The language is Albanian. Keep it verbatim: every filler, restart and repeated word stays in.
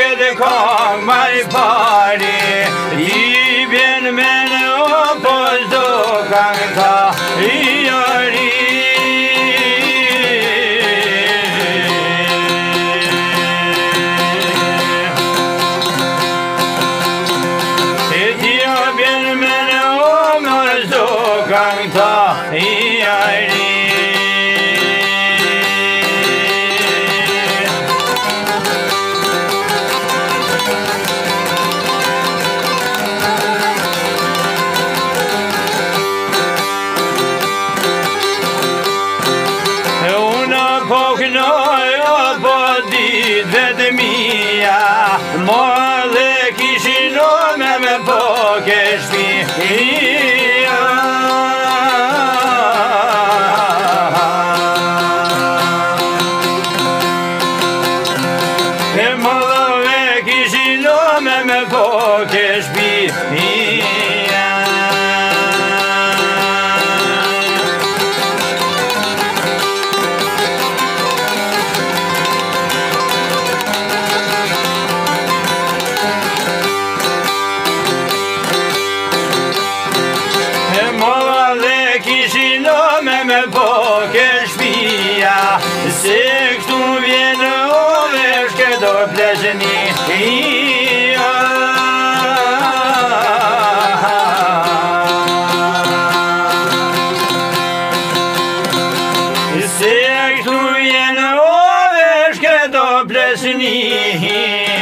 det kom mig party I ben men och på så kan ta I öri Det jag ben men och på så kan ta I öri Poknoja bodi vedmija, mole kishino me me pokeshvi. Mole kishino me me pokeshvi. Me pokeshvia, se këtu vjen ovesh ke do plezhni. Se këtu vjen ovesh ke do plezhni.